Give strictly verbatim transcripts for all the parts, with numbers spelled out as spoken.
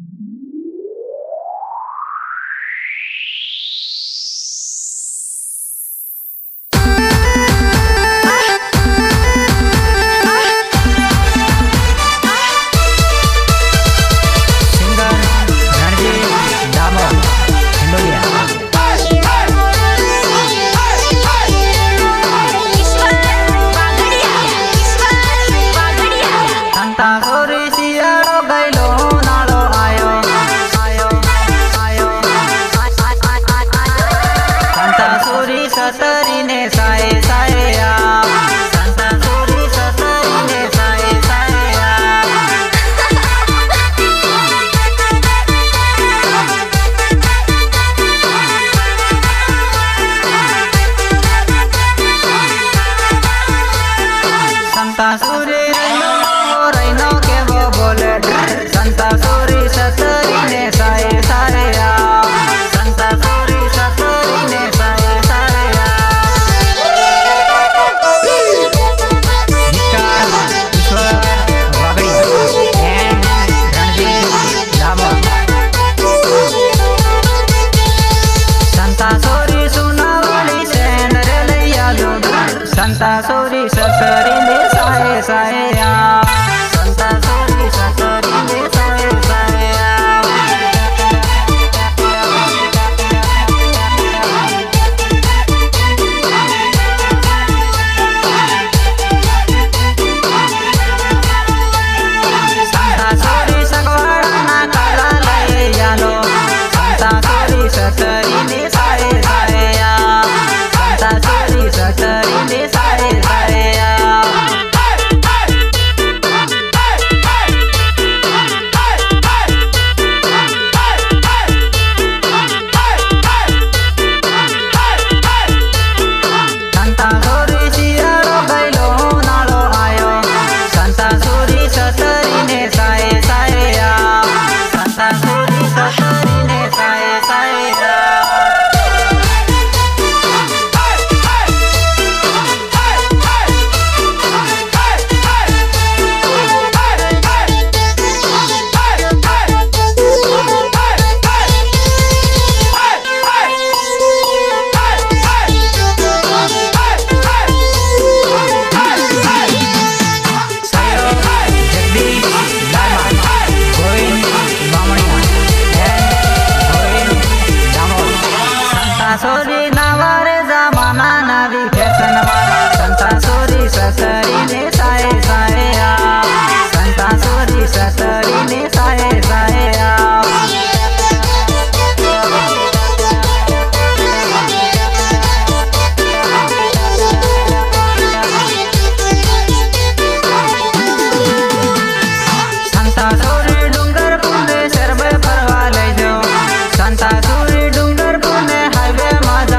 संता सूरी डूंगर पुणे हाईवे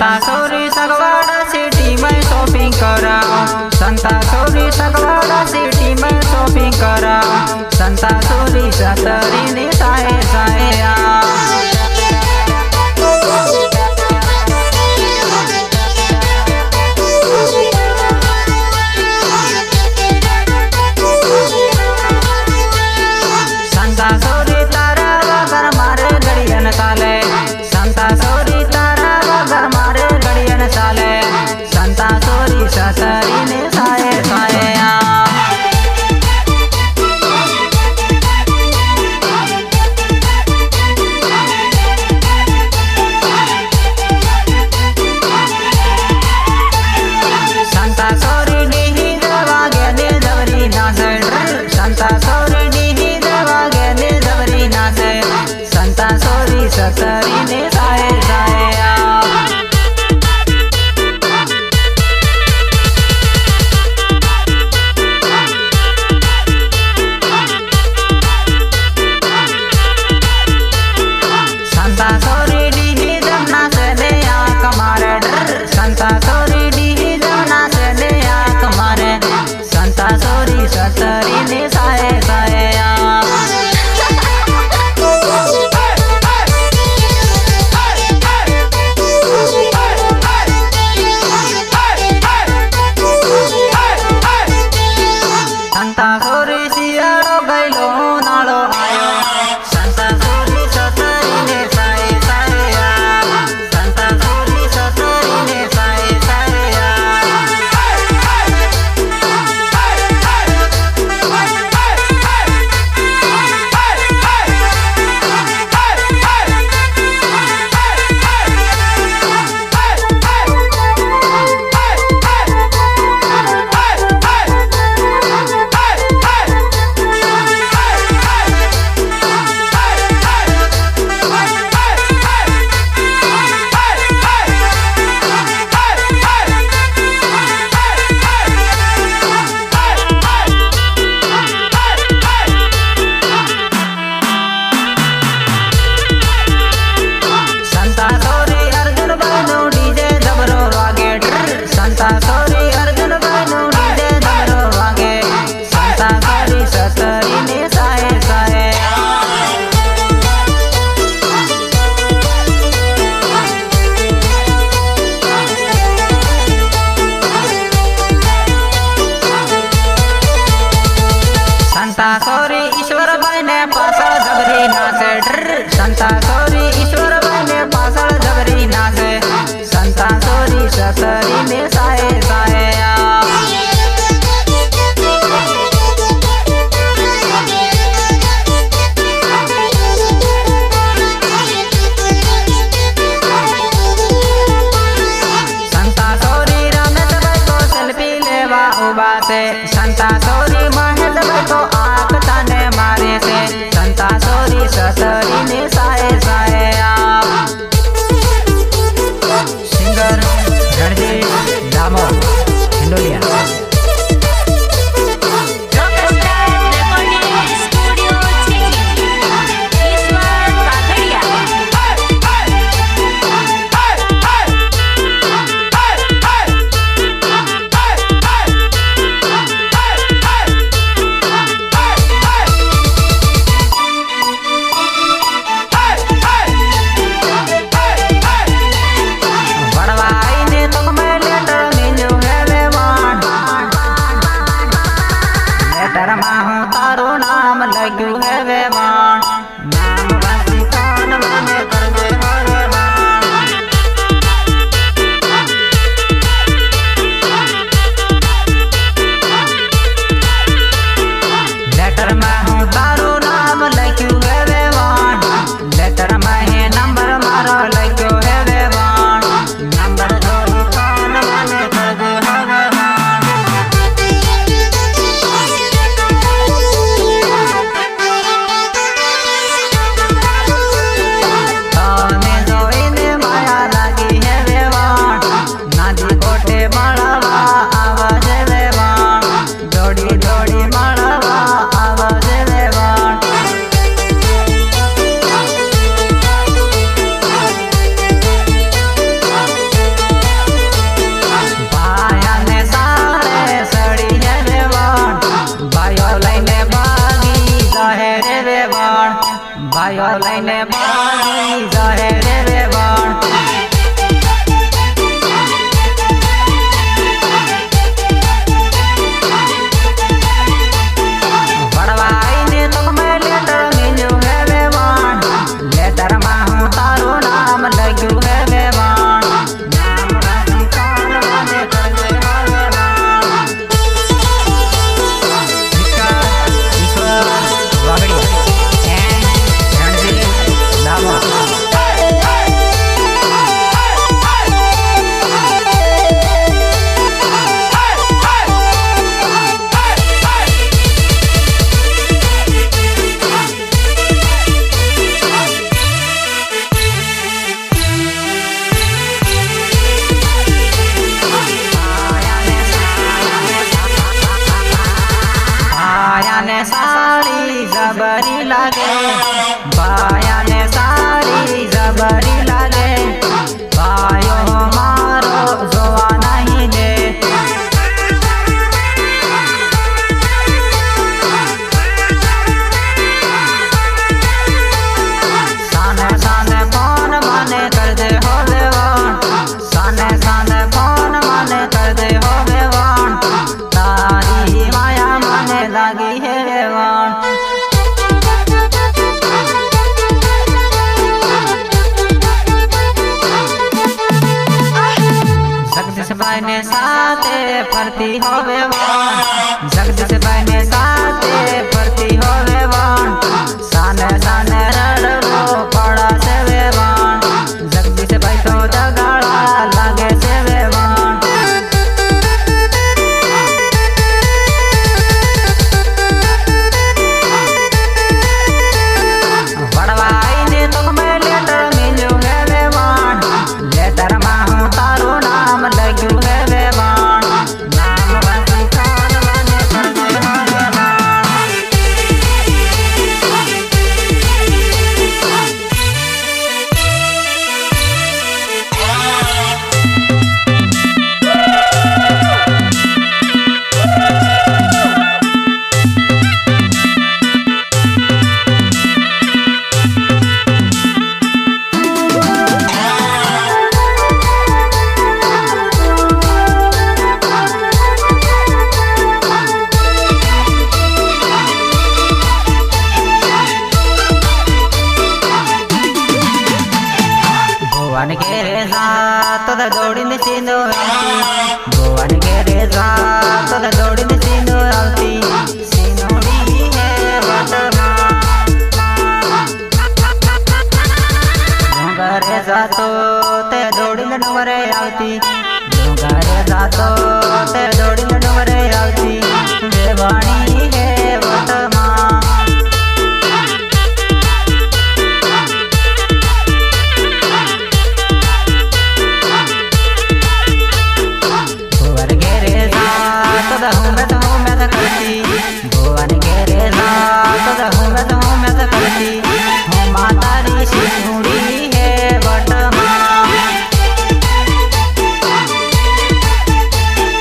संता सोरी सगवाड़ा सिटी में शॉपिंग कराओ। संता सोरी सगवाड़ा सिटी में शॉपिंग कराओ। संता सोरी सतरी ने साए साए आ। संता सोरी तारा वगर मारे गड़ियन साले। संता सोरी तारा वगर मारे गड़ियन साले। संता सोरी सतरी ने साए साए आ। संता सोरी डी देवा गेने जबरी नाचे। संता सोरी डी देवा गेने जबरी नाचे। संता सोरी सतरी ने साए साए आ। संता सोरी डी जब नाचे दे आँख मारे डर। संता सोरी डी जब नाचे दे आँख मारे। संता सोरी सतरी ने साए साए आ। संता सोरी सियाड़ो गैलो नालो आयो। संता सोरी सतरी ने साए साए आ। संता सोरी सतरी ने साए साए आ। संता सोरी अर्जुन बनो डीजे जबरो वागे। संता सोरी अर्जुन बनो डीजे जबरो वागे। संता सोरी सतरी ने साए साए आ। संता सोरी ईश्वर बने पासल जबरी नाचे। संता सोरी ईश्वर बने पासल जबरी नाचे। संता सोरी सतरी ने साए साए आ। संता सोरी रमेश भाई को सेल्फी लेवा उबा से। संता सोरी महेश भाई को आँख ताने मारे से। संता सोरी सतरी ने साए साए आ। सिंगर रणजीत दामोद हिंडोलिया। बड़वाई ने तुम में लेटर मिलो बहने साथे फरती होवे वाण, जगदीश बहने साथे फरती होवे वाण, साने साने रड़वो पड़ा से वे वाण, जगदीश भाई तो जगाड़ा लागे से वे वाण। वड़वाई ने तुम्हें लेटर मिलू है वे वाण, लेटर मा हूँ तारू नाम लग्यू है वे वाण, नाम बसी खान बने करने होवे वाण। भुवन के रे साथ तो दौड़ी ने सीनो आवती, भुवन के रे साथ तो दौड़ी ने सीनो आवती, सीनोड़ी है वर्तमान डूंगर सातो ते दौड़ी ने डूंगरे आवती, डूंगर सातो ते दौड़ी ने डूंगरे आवती, वे वाणी है वर्तमान। भुवन के रे साथ हूँ मैं तो हूँ मैं तो करती हूँ, माता री सिंदूरी है वर्तमान।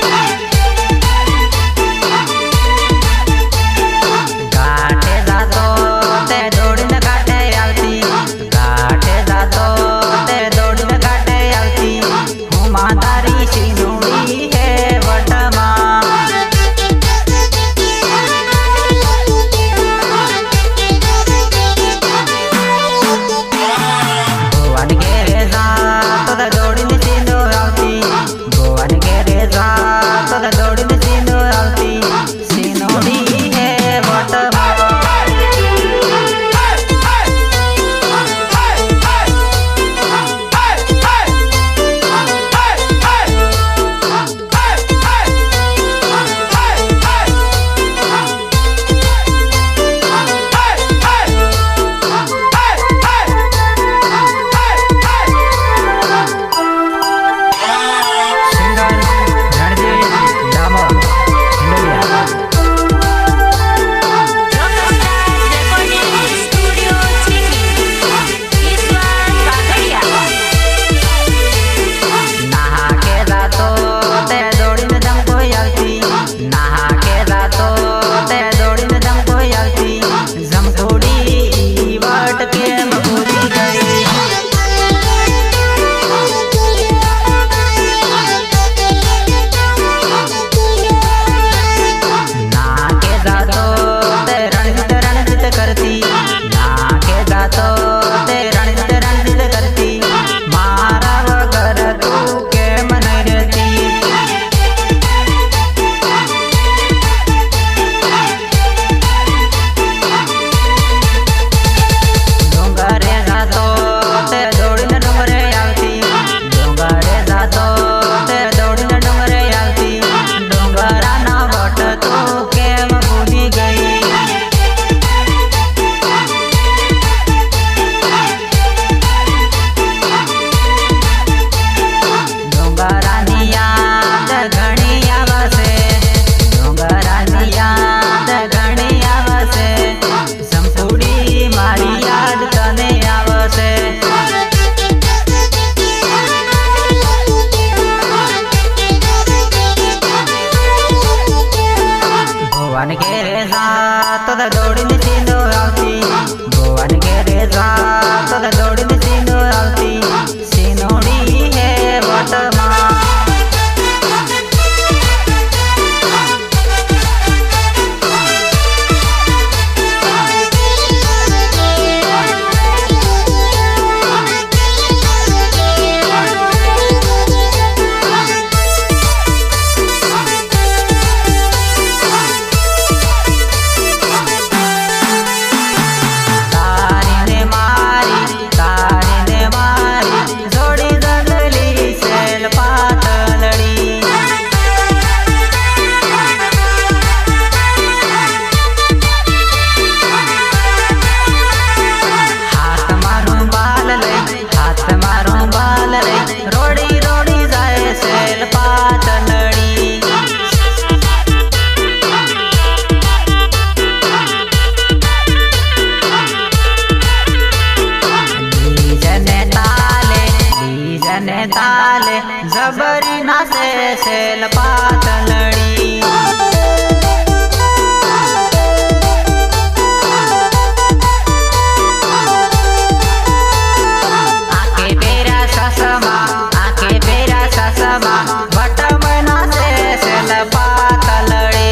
चाले जबरी नाचे सेल पातलड़ी। आके पेरा ससमा आके पेरा ससमा बटम नाचे सेल पातलड़ी।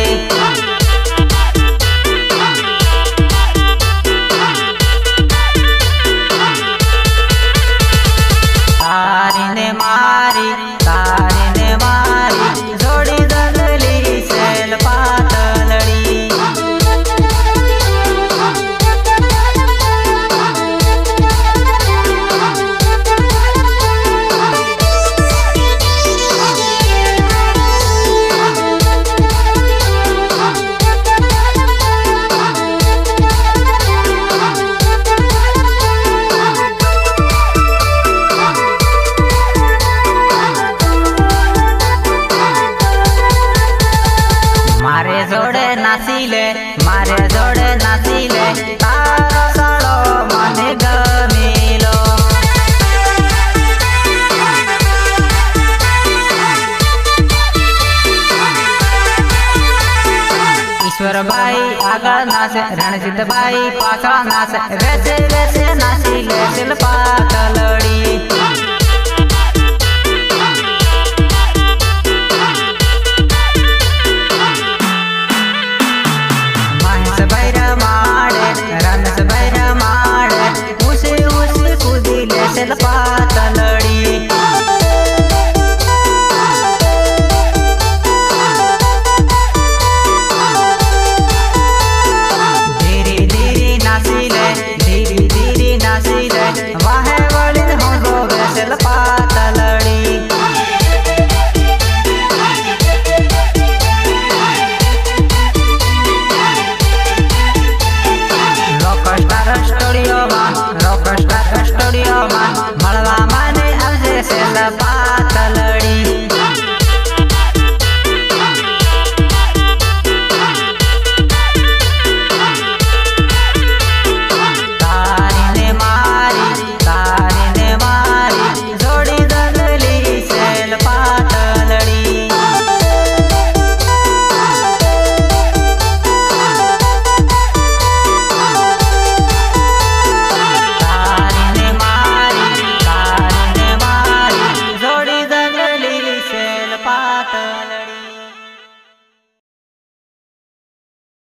तारी ने मारी तारी ने मारी जोड़ी दगली सेल पातलड़ी। मारे जोड़े नाचीले मारे जोड़े नाचीले तारो साड़ो मने गमीलो। ईश्वर भाई आगा नाचे रणजीत भाई पाछा नाचे वैसे वैसे नाचीले सेल पातलड़ी।